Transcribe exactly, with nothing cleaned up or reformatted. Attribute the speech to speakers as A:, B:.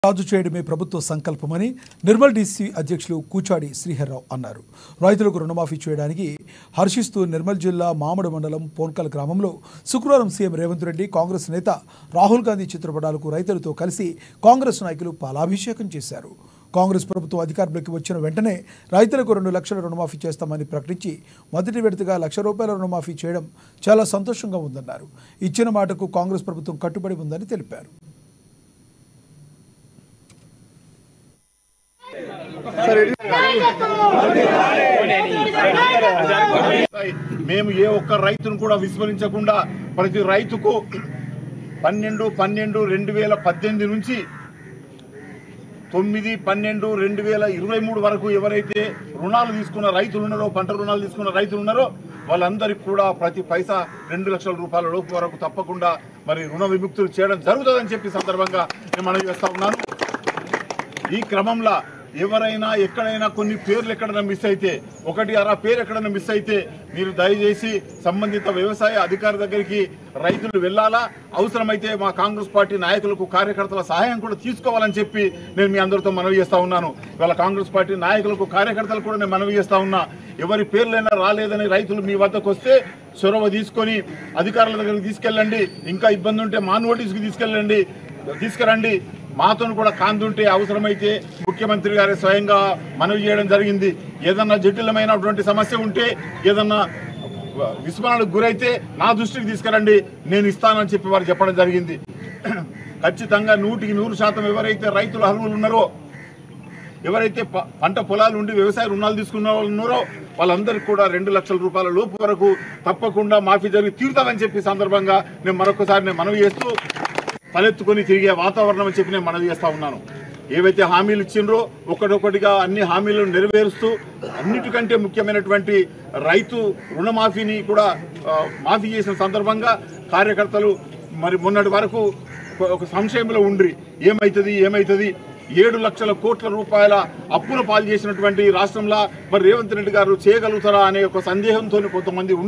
A: రాజు చేయడమే ప్రభుత్వ సంకల్పమని నిర్మల్ డీసీ అధ్యక్షులు కూచాడి శ్రీహర్రావు అన్నారు. రైతులకు రుణమాఫీ చేయడానికి హర్షిస్తూ నిర్మల్ జిల్లా మామిడి మండలం పోన్కల్ గ్రామంలో శుక్రవారం సీఎం రేవంత్ రెడ్డి, కాంగ్రెస్ నేత రాహుల్ గాంధీ చిత్రపటాలకు రైతులతో కలిసి కాంగ్రెస్ నాయకులు పాలాభిషేకం చేశారు. కాంగ్రెస్ ప్రభుత్వం అధికారంలోకి వచ్చిన వెంటనే రైతులకు రెండు లక్షల రుణమాఫీ చేస్తామని ప్రకటించి మొదటి విడతగా లక్ష రూపాయల రుణమాఫీ చేయడం చాలా సంతోషంగా ఉందన్నారు. ఇచ్చిన మాటకు కాంగ్రెస్ ప్రభుత్వం కట్టుబడి ఉందని తెలిపారు.
B: మేము ఏ ఒక్క రైతును కూడా విస్మరించకుండా ప్రతి రైతుకు పన్నెండు పన్నెండు రెండు వేల పద్దెనిమిది నుంచి తొమ్మిది పన్నెండు రెండు వేల ఇరవై మూడు వరకు ఎవరైతే రుణాలు తీసుకున్న రైతులు ఉన్నారో, పంట రుణాలు తీసుకున్న రైతులు ఉన్నారో వాళ్ళందరికీ కూడా ప్రతి పైసా రెండు లక్షల రూపాయల లోపు వరకు తప్పకుండా మరి రుణ విముక్తులు చేయడం జరుగుతుందని చెప్పి సందర్భంగా నేను మనవి చేస్తా ఉన్నాను. ఈ క్రమంలో ఎవరైనా ఎక్కడైనా కొన్ని పేర్లు ఎక్కడైనా మిస్ అయితే, ఒకటి అర పేరు ఎక్కడైనా మిస్ అయితే మీరు దయచేసి సంబంధిత వ్యవసాయ అధికారి దగ్గరికి రైతులు వెళ్ళాలా, అవసరమైతే మా కాంగ్రెస్ పార్టీ నాయకులకు కార్యకర్తల సహాయం కూడా తీసుకోవాలని చెప్పి నేను మీ అందరితో మనవి చేస్తా ఉన్నాను. ఇవాళ కాంగ్రెస్ పార్టీ నాయకులకు కార్యకర్తలు కూడా నేను మనవి చేస్తా ఉన్నా. ఎవరి పేర్లైనా రాలేదని రైతులు మీ వద్దకు వస్తే చొరవ తీసుకొని అధికారుల దగ్గరికి తీసుకెళ్ళండి. ఇంకా ఇబ్బంది ఉంటే మా నోటీస్కి తీసుకెళ్ళండి తీసుకురండి మాతో కూడా కాందుంటే అవసరమైతే ముఖ్యమంత్రి గారే స్వయంగా మనవి చేయడం జరిగింది. ఏదన్నా జటిలమైనటువంటి సమస్య ఉంటే, ఏదన్నా విస్మరణకు గురైతే నా దృష్టికి తీసుకురండి, నేను ఇస్తానని చెప్పి వారు చెప్పడం జరిగింది. ఖచ్చితంగా నూటికి నూరు శాతం ఎవరైతే రైతులు అర్హులు ఉన్నారో, ఎవరైతే పంట పొలాలు ఉండి వ్యవసాయ రుణాలు తీసుకున్న వాళ్ళు ఉన్నారో వాళ్ళందరికీ కూడా రెండు లక్షల రూపాయల లోపు వరకు తప్పకుండా మాఫీ జరిగి తీరుతామని చెప్పి సందర్భంగా నేను మరొకసారి నేను మనవి చేస్తూ తలెత్తుకొని తిరిగే వాతావరణం అని చెప్పి నేను మనవి చేస్తా ఉన్నాను. ఏవైతే హామీలు ఇచ్చిండ్రో ఒకటొకటిగా అన్ని హామీలను నెరవేరుస్తూ అన్నిటికంటే ముఖ్యమైనటువంటి రైతు రుణమాఫీని కూడా మాఫీ చేసిన సందర్భంగా కార్యకర్తలు మరి మొన్నటి వరకు ఒక సంశయంలో ఉండ్రి ఏమవుతుంది ఏమవుతుంది ఏడు లక్షల కోట్ల రూపాయల అప్పుల పాలు చేసినటువంటి రాష్ట్రంలో మరి రేవంత్ రెడ్డి గారు చేయగలుగుతారా అనే ఒక సందేహంతో కొంతమంది